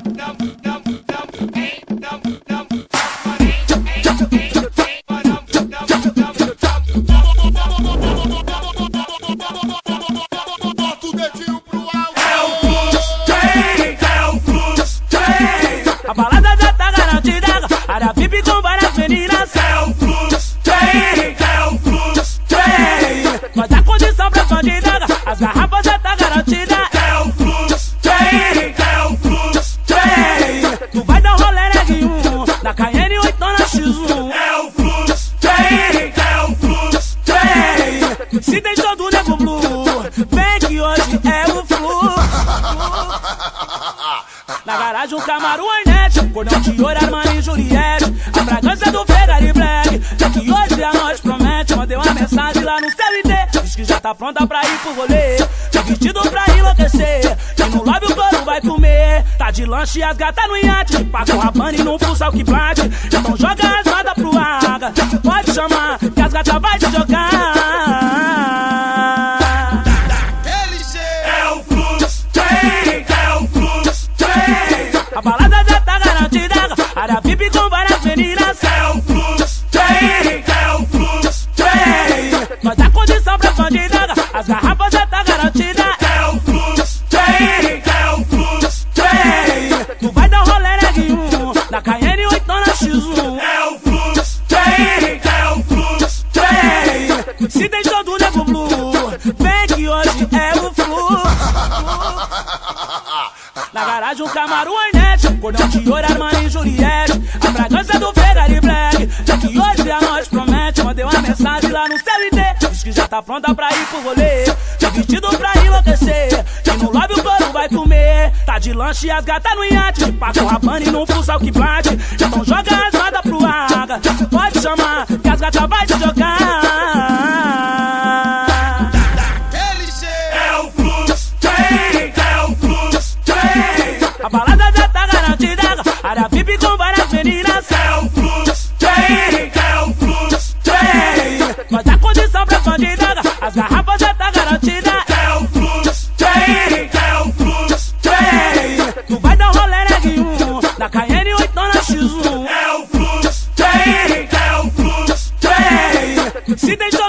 A balada já tá garantida, área VIP com várias meninas. É o Flux, tem. Nós dá condição pra bandida, as garrafas já tá garantida. É o Flux, tem. Tu vai dar um rolê neguinho, na Cayenne 8 na X1. É o Flux, tem. Se tem todo nego blue, vem que hoje é o Flu. Na garagem um Camaro Hornet, cordão de ouro, Armani e Juliette. A fragrância do Ferrari Black, é que hoje a noite promete. Mandei uma mensagem lá no CLT, diz que já tá pronta pra ir pro rolê. Tem vestido pra enlouquecer, e no lobby o couro vai comer. Tá de lanche e as gatas no iate, paga o Rabanne e não pulsa o que bate. Então joga as rodas pro água, pode chamar que as gatas vai te jogar. É o Flux, tem. A balada já tá garantida, área VIP com várias meninas. É o Flux, tem. Nós dá condição pra bandida, as garrafas já tá garantida. É o Flux, tem. Tu vai dar um rolê neguinho, na Cayenne 8 na X1. É o Flux, tem. Se tem todo nego blue, vem que hoje é o Flu. Na garagem um Camaro Hornet, cordão de ouro, Armani e Juliette. A fragrância do Ferrari Black, é que hoje a noite promete. Mandei uma mensagem lá no CLT, diz que já tá pronta pra ir pro rolê. Tem vestido pra enlouquecer, e no lobby o couro vai comer. Tá de lanche e as gatas no iate, paga o Rabanne e não pulsa o que bate. Então joga as rodas pro água, pode chamar que as gatas vai te jogar. É o Flux, tem. A balada já tá garantida, área VIP com várias meninas. É o Flux, tem. Nós dá condição pra bandida, as garrafas já tá garantida. É o Flux, tem. Tu vai dar um rolê neguinho, na Cayenne 8 na X1. É o Flux, tem. Se tem